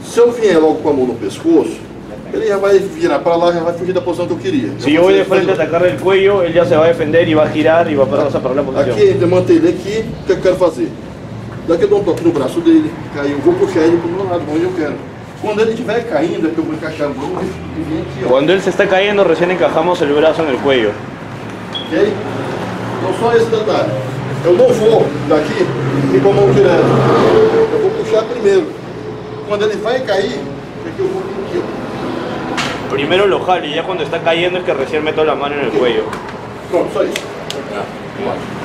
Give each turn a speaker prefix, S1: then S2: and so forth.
S1: Se eu vier logo com a mão no pescoço, ele já vai virar para lá, já vai fugir da posição que eu queria.
S2: Si yo voy de frente a atacarle el cuello, él ya se va a defender y va a girar y va a pasar para la posición.
S1: Aqui, eu manter ele aqui, o que eu quero fazer? Daqui eu dou um toque no braço dele, caiu, vou puxar ele para o meu lado, onde eu quero. Quando ele estiver caindo, é que eu vou encaixar o braço e vir aqui, ó.
S2: Cuando él se está cayendo, recién encajamos el brazo en el cuello.
S1: Ok? Então só esse detalhe. Eu não vou daqui e com a mão direta. Eu vou puxar primeiro. Quando ele vai cair, é que eu vou aqui, ó.
S2: Primero lo jalo y ya cuando está cayendo es que recién meto la mano en el cuello.
S1: Pronto, só isso.
S2: Igual.